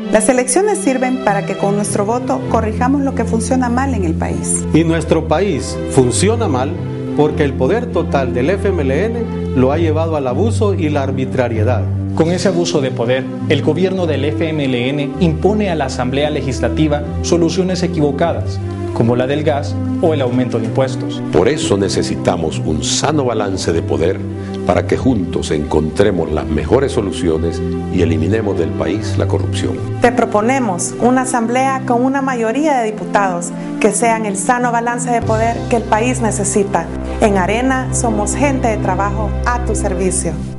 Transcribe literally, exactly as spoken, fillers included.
Las elecciones sirven para que con nuestro voto corrijamos lo que funciona mal en el país. Y nuestro país funciona mal porque el poder total del F M L N lo ha llevado al abuso y la arbitrariedad. Con ese abuso de poder, el gobierno del F M L N impone a la Asamblea Legislativa soluciones equivocadas, como la del gas o el aumento de impuestos. Por eso necesitamos un sano balance de poder para que juntos encontremos las mejores soluciones y eliminemos del país la corrupción. Te proponemos una asamblea con una mayoría de diputados que sean el sano balance de poder que el país necesita. En Arena somos gente de trabajo a tu servicio.